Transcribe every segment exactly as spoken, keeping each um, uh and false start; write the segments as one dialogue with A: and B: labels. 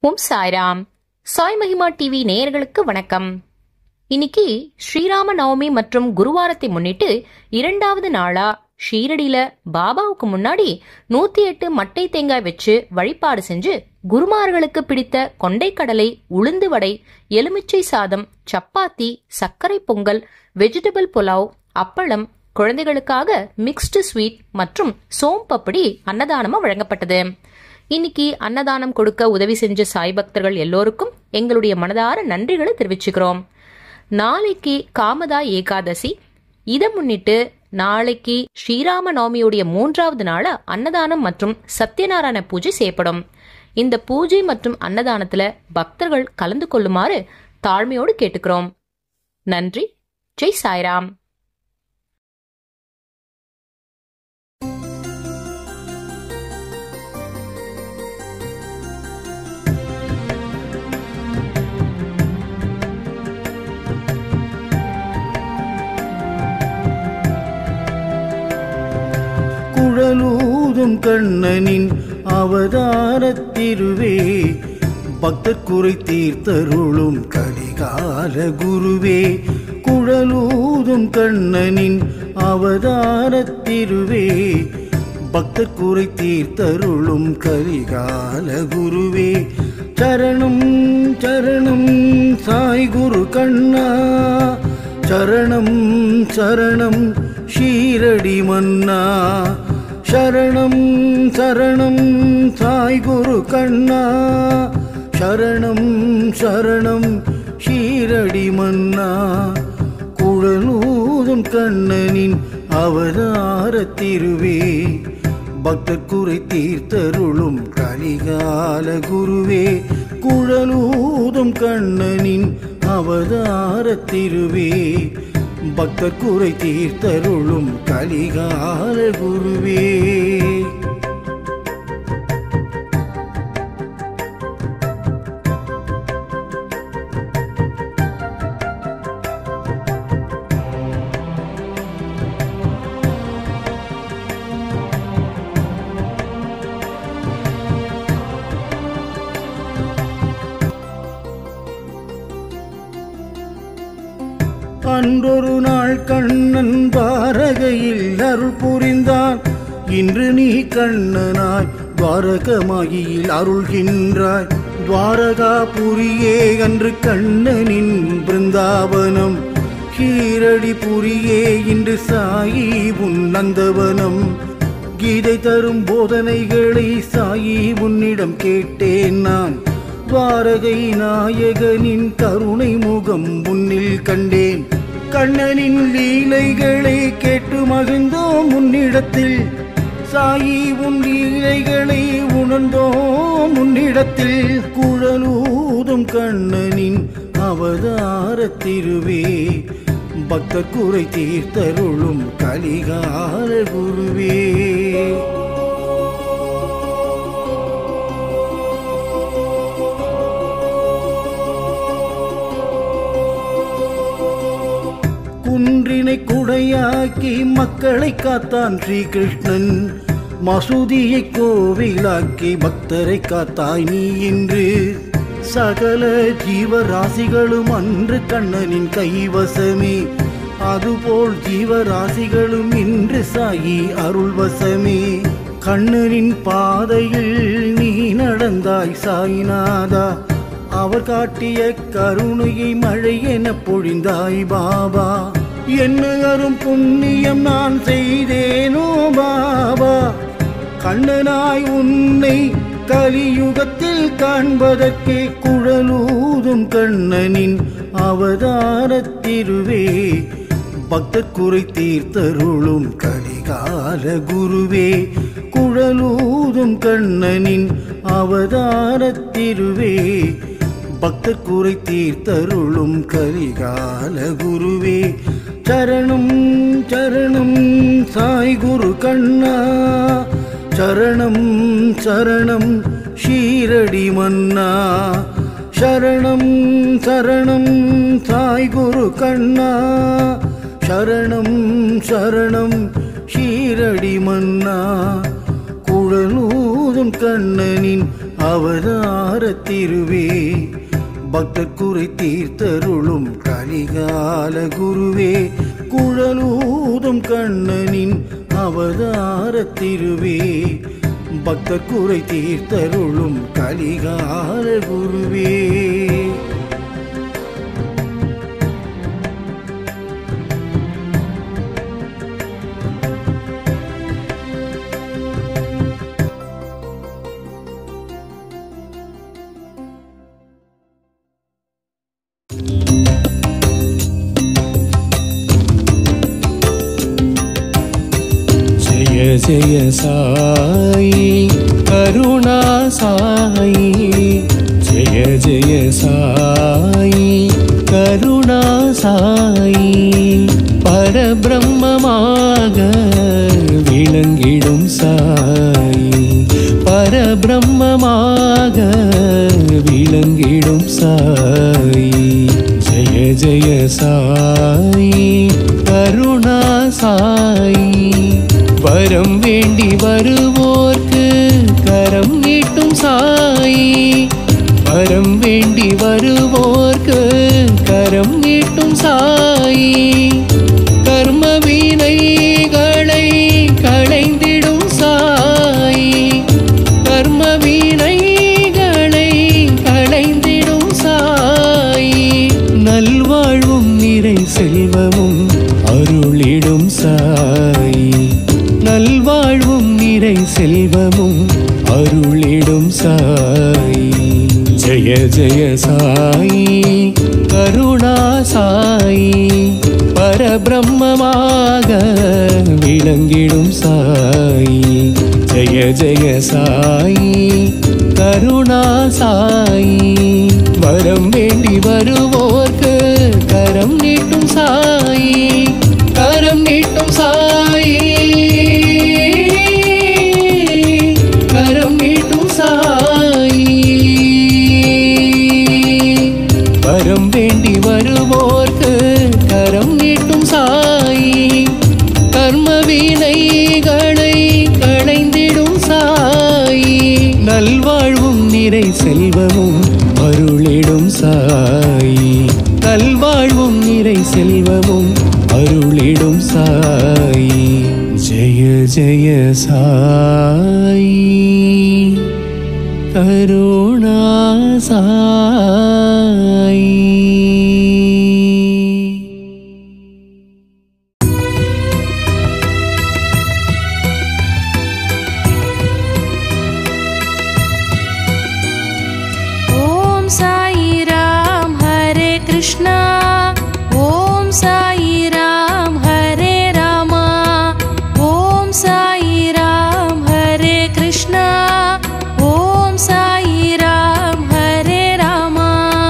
A: ஓம் சாய்ராம். சாய் மகிமா டிவி நேயர்களுக்கு வணக்கம். இன்னைக்கு ஸ்ரீராம நவமி மற்றும் குருவாரத்தை முன்னிட்டு இரண்டாவது நாளா ஷீரடியில பாபாவுக்கு முன்னாடி நூத்தி எட்டு மட்டை தேங்காய் வச்சு வழிபாடு செஞ்சு குருமார்களுக்கு பிடித்த கொண்டைக்கடலை, உளுந்து வடை, எலுமிச்சை சாதம், சப்பாத்தி, சர்க்கரை பொங்கல், வெஜிடபிள் புலாவ், அப்பளம், குழந்தைகளுக்காக மிக்ஸ்டு ஸ்வீட் மற்றும் சோம் பப்படி அன்னதானமா வழங்கப்பட்டது. இன்னைக்கு அன்னதானம் கொடுக்க உதவி செஞ்ச சாய் பக்தர்கள் எல்லோருக்கும் எங்களுடைய மனதார நன்றிகளை தெரிவிச்சுக்கிறோம். நாளைக்கு காமதா ஏகாதசி. இதை முன்னிட்டு நாளைக்கு ஸ்ரீராம நவமியுடைய மூன்றாவது நாள அன்னதானம் மற்றும் சத்யநாராயண பூஜை செய்யப்படும். இந்த பூஜை மற்றும் அன்னதானத்துல பக்தர்கள் கலந்து கொள்ளுமாறு தாழ்மையோடு கேட்டுக்கிறோம். நன்றி. ஜெய் சாய்ராம்.
B: குழலூதும் கண்ணனின் அவதாரத்திருவே, பக்தர் குறை தீர்த்தருளும் கலிகால குருவே. குழலூதும் கண்ணனின் அவதாரத்திருவே, பக்தர் குறை தீர்த்தருளும் கலிகால குருவே. சரணம் சரணம் சாய் குரு கண்ணா, சரணம் சரணம் ஷீரடி மன்னா. சரணம் சரணம் சாய் குரு கண்ணா, சரணம் சரணம் ஷீரடி மன்னா. குழலூதும் கண்ணனின் அவதாரத்திருவே, பக்தர் குறை தீர்த்தருளும் கலிகால குருவே. குழலூதும் கண்ணனின் அவதாரத்திருவே, பக்தர் குறை தீர்த்தருளும் கலிகால குருவே. அன்றொரு நாள் கண்ணன் பாரகையில் அருள் புரிந்தான். இன்று நீ கண்ணனாய் துவாரகமாகியில் அருள்கின்றாய். துவாரகாபுரியே அன்று கண்ணனின் பிருந்தாவனம், ஷீரடி புரியே இன்று சாயி உன் நந்தவனம். கீதை தரும் போதனைகளை சாயி உன்னிடம் கேட்டேன் நான். துவாரகை நாயகனின் கருணை முகம் முன்னில் கண்டேன். கண்ணனின் லீலைகளை கேட்டு மகிழ்ந்தோம் முன்னிடத்தில். சாயி உன் லீலைகளை உணர்ந்தோம் முன்னிடத்தில். குழலூதும் கண்ணனின் அவதாரத்திருவே, பக்தர் குறை தீர்த்தருளும் கலிகால குருவே. குன்றினை குடையாக்கி மக்களை காத்தான் ஸ்ரீகிருஷ்ணன். மசூதியை கோவிலாக்கி பக்தரை காத்தாய் நீ இன்று. சகல ஜீவராசிகளும் அன்று கண்ணனின் கைவசமே, அதுபோல் ஜீவராசிகளும் இன்று சாயி அருள்வசமே. கண்ணனின் பாதையில் நீ நடந்தாய் சாய்நாதா, அவர் காட்டிய கருணையை மழை என பொழிந்தாய் பாபா. என்ன அரும் புண்ணியம் நான் செய்தேனோ பாபா, கண்ணனாய் உன்னை கலியுகத்தில் காண்பதற்கே. குழலூதும் கண்ணனின் அவதாரத்திருவே, பக்தர் குறை தீர்த்தருளும் கலிகால குருவே. குழலூதும் கண்ணனின் அவதாரத்திருவே, பக்தர் குறை தீர்த்தருளும் கலிகால குருவே. சரணம் சரணம் சாய் குரு கண்ணா, சரணம் சரணம் ஷீரடி மன்னா. சரணம் சரணம் சாய் குரு கண்ணா, சரணம் சரணம் ஷீரடி மன்னா. குழலூதும் கண்ணனின் அவதார திருவே பக்தர் குறை தீர்த்தருளும் கலிகால குருவே குழலூதும் கண்ணனின் அவதார திருவே பக்தர் குறை தீர்த்தருளும் கலிகால குருவே
C: जय साई करुणा साई जय जय साई करुणा साई परब्रह्मமாக விளங்கிடும் சாய் பரபிரம்மமாக விளங்கிடும் சாய் ஜெய ஜெய சாய் கருணா சாய் வரம் வேண்டி வருவோர்க்கு கரம் நீட்டும் சாய் வரம் வேண்டி வருவோர்க்கு கரம் நீட்டும் சாய் கர்ம வீணைகளை களைந்திடும் சாய் கர்ம வீணைகளை களைந்திடும் சாய் நல்வாழ்வும் நிறை செல்வமும் அருளிடும் சாய் நல்வாழ்வும் நிறை செல்வமும் அருளிடும் சாய் ஜெய ஜெய சாய் கருணா சாய் பரபிரம்மமாக விளங்கிடும் சாய் ஜெய ஜெய சாய் கருணா சாய் வரம் வேண்டி வருவோர்க்கு கரம் நீட்டும் சாய் கரம் நீட்டும் சாய் கரம் நீட்டும் சாய் வரம் வேண்டி வருவோர்க்கு கரம் நீட்டும் சாய் கர்ம வீணைகளை களைந்திடும் சாய் நல்வாழ்வும் நிறை செல்வமும் அருளிடும் சாய் நல்வாழ்வும் நிறை செல்வமும் அருளிடும் சாய் ஜெய ஜெய சாய் கருணா சாய்
A: ஓம் சாய் ராம் ஹரே கிருஷ்ணா ஓம் சாய் ராம் ஹரே ராமா ஓம் சாய் ராம் ஹரே கிருஷ்ணா ஓம் சாய் ராம் ஹரே ராமா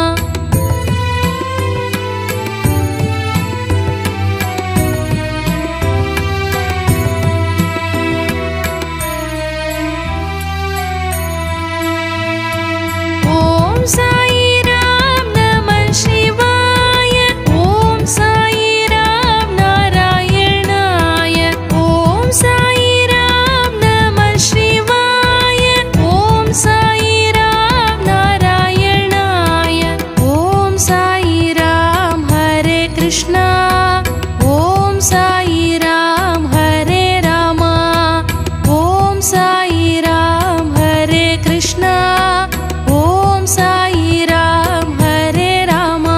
A: ஓம் சாய் ராம் நம சிவாய ஓம் சாய் ராம் நாராயணாய ஓம் சாய் ராம் நம சிவாய ஓம் சாய் ராம் நாராயணாய ஓம் சாய் ராம் ஹரே கிருஷ்ணா ஓம் சாய் ராம் ஹரே ராமா ஓம் சாய் ராம் ஹரே கிருஷ்ணா ஓம் சாய் ராம் ஹரே ராமா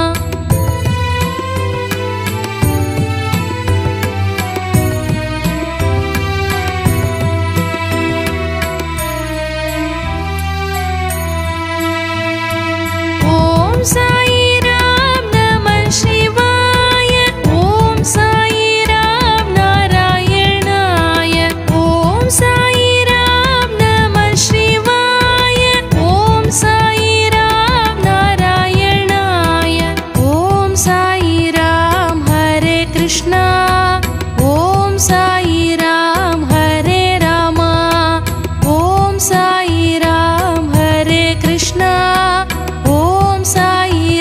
A: ஓம் சாய் ராம் நம சிவாய ஓம் சாய் ராம் நாராயணாய ஓம் சாய் ராம் நம சிவாய ஓம் சாய் ராம் நாராயணாய ஓம் சாய் ராம் ஹரே கிருஷ்ணா ஓம் சாய் ராம் ஹரே ராமா ஓம் சாய் ராம் ஹரே கிருஷ்ணா ஓம் சாய்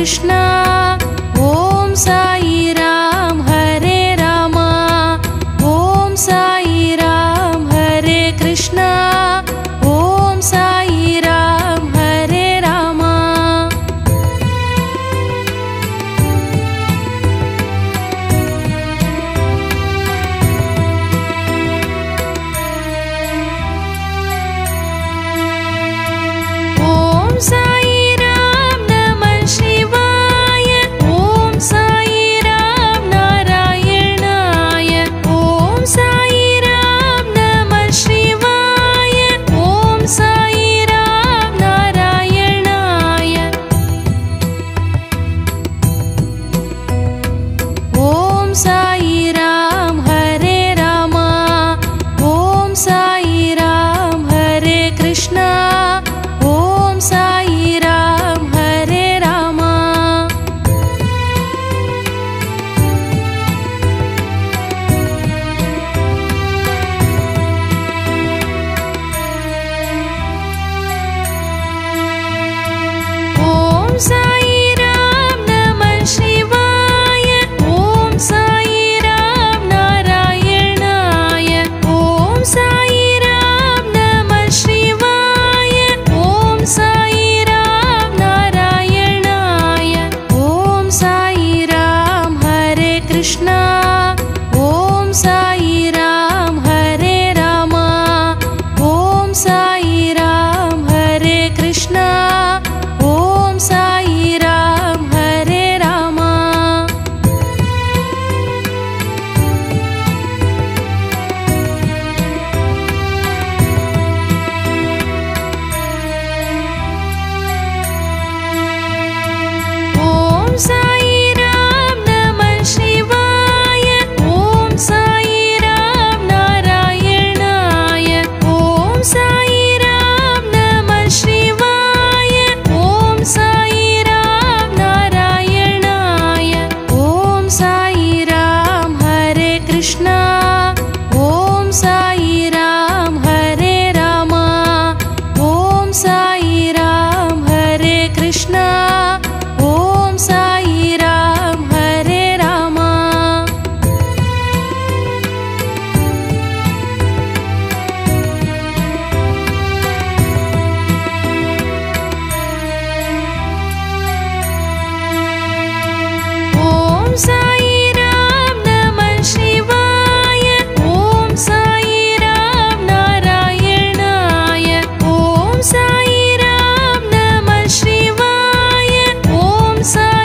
D: कृष्णा ओम साई राम हरे रामा ओम साई राम हरे कृष्णा ओम साई राम हरे रामा ओम साई राम नमः शिवाय ओम साई राम नारायणाय ओम साई राम नमः शिवाय ओम साई राम नारायणाय ओम साई राम हरे रामा ओम साई राम हरे कृष्णा ओम साई राम हरे रामा ओम साई राम नमः शिवाय ओम साई राम नारायणाय ओम साई राम नमः शिवाय ओम साई राम नारायणाय ओम साई राम हरे कृष्णा ओम साई राम हरे रामा ओम साई राम हरे कृष्णा ओम साई राम हरे रामा ओम साई राम नमः शिवाय ओम साई राम नारायणाय ओम साई राम नमः शिवाय ओम साई राम नारायणाय ओम साई राम हरे कृष्णा ओम साई राम हरे रामा ओम साई राम हरे कृष्णा ओम साई राम हरे रामा ओम साई राम नमः शिवाय ओम साई राम नारायणाय ओम साई राम नमः शिवाय ओम साई